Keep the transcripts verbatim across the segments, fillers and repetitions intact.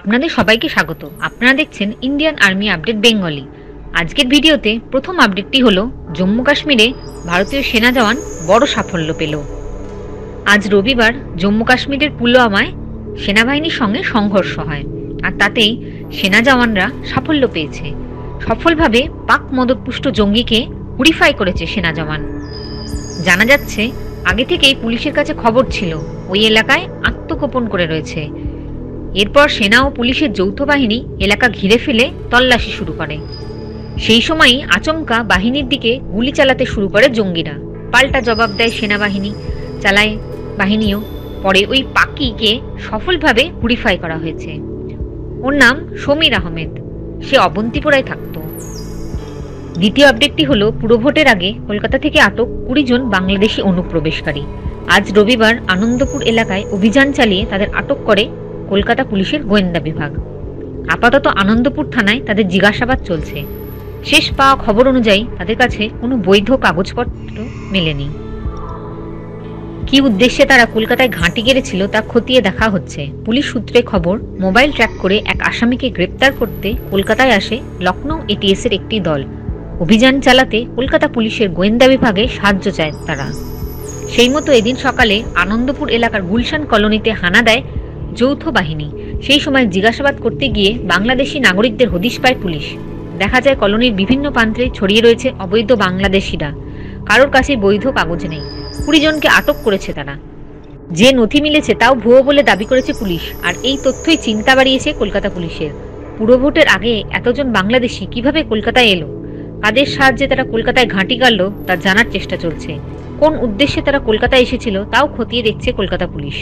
আপনাদের সবাইকে স্বাগত। আপনারা দেখছেন ইন্ডিয়ান আর্মি আপডেট বেঙ্গলি। আজকের ভিডিওতে প্রথম আপডেটটি হলো জম্মু কাশ্মীরে ভারতীয় সেনা জওয়ান বড় সাফল্য পেল। আজ রবিবার জম্মু কাশ্মীরের পুলওয়ামায় সেনাবাহিনীর সঙ্গে সংঘর্ষ হয়, আর তাতেই সেনা জওয়ানরা সাফল্য পেয়েছে। সফলভাবে পাক মদতপুষ্ট জঙ্গিকে হুরিফাই করেছে সেনা জওয়ান। জানা যাচ্ছে আগে থেকেই পুলিশের কাছে খবর ছিল ওই এলাকায় আত্মগোপন করে রয়েছে। এরপর সেনা ও পুলিশের যৌথ বাহিনী এলাকা ঘিরে ফেলে তল্লাশি শুরু করে। সেই সময়ই আচমকা বাহিনীর দিকে গুলি চালাতে শুরু করে জঙ্গিরা। পাল্টা জবাব দেয় সেনাবাহিনী, চালায় বাহিনীও। পরে ওই পাকিকে সফলভাবে হুরিফাই করা হয়েছে। ওর নাম সমীর আহমেদ, সে অবন্তিপুরায় থাকত। দ্বিতীয় আপডেটটি হলো পুরভোটের আগে কলকাতা থেকে আটক কুড়ি জন বাংলাদেশি অনুপ্রবেশকারী। আজ রবিবার আনন্দপুর এলাকায় অভিযান চালিয়ে তাদের আটক করে কলকাতা পুলিশের গোয়েন্দা বিভাগ। আপাতত আনন্দপুর থানায় তাদের জিজ্ঞাসাবাদ চলছে। শেষ পাওয়া খবর অনুযায়ী তাদের কাছে কোনো বৈধ কাগজপত্র মেলেনি। কি উদ্দেশ্যে তারা কলকাতায় ঘাঁটি গেড়েছিল তা খতিয়ে দেখা হচ্ছে। পুলিশ সূত্রে খবর, মোবাইল ট্র্যাক করে এক আসামিকে গ্রেপ্তার করতে কলকাতায় আসে লখনৌ এটিএস এর একটি দল। অভিযান চালাতে কলকাতা পুলিশের গোয়েন্দা বিভাগে সাহায্য চায় তারা। সেই মতো এদিন সকালে আনন্দপুর এলাকার গুলশান কলোনিতে হানা দেয় যৌথ বাহিনী। সেই সময় জিজ্ঞাসাবাদ করতে গিয়ে বাংলাদেশি নাগরিকদের হদিশ পায় পুলিশ। দেখা যায় কলোনির বিভিন্ন প্রান্তে ছড়িয়ে রয়েছে অবৈধ বাংলাদেশিরা, কারোর কাছে বৈধ কাগজ নেই। কুড়ি জনকে আটক করেছে তারা। যে নথি মিলেছে তাও ভুয়ো বলে দাবি করেছে পুলিশ। আর এই তথ্যই চিন্তা বাড়িয়েছে কলকাতা পুলিশের। পুরভোটের আগে এতজন বাংলাদেশি কিভাবে কলকাতায় এলো, কাদের সাহায্যে তারা কলকাতায় ঘাঁটি গাড়ল তা জানার চেষ্টা চলছে। কোন উদ্দেশ্যে তারা কলকাতায় এসেছিল তাও খতিয়ে দেখছে কলকাতা পুলিশ।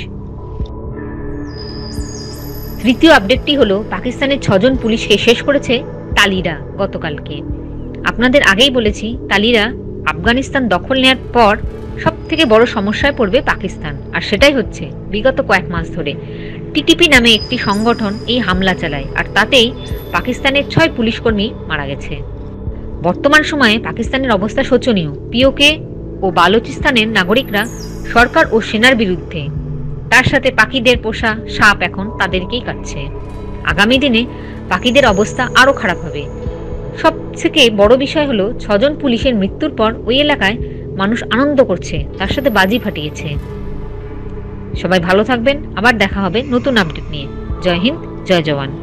তৃতীয় আপডেটটি হলো পাকিস্তানের ছজন পুলিশকে শেষ করেছে তালিরা গতকালকে। আপনাদের আগেই বলেছি তালিরা আফগানিস্তান দখল নেওয়ার পর সব থেকে বড় সমস্যায় পড়বে পাকিস্তান, আর সেটাই হচ্ছে। বিগত কয়েক মাস ধরে টিটিপি নামে একটি সংগঠন এই হামলা চালায়, আর তাতেই পাকিস্তানের ছয় পুলিশকর্মী মারা গেছে। বর্তমান সময়ে পাকিস্তানের অবস্থা শোচনীয়। পিওকে ও বালুচিস্তানের নাগরিকরা সরকার ও সেনার বিরুদ্ধে, তার সাথে পাখিদের পোষা সাপ এখন তাদেরকেই কাটছে। আগামী দিনে পাখিদের অবস্থা আরো খারাপ হবে। সব থেকে বড় বিষয় হলো ছজন পুলিশের মৃত্যুর পর ওই এলাকায় মানুষ আনন্দ করছে, তার সাথে বাজি ফাটিয়েছে। সবাই ভালো থাকবেন, আবার দেখা হবে নতুন আপডেট নিয়ে। জয় হিন্দ, জয় জওয়ান।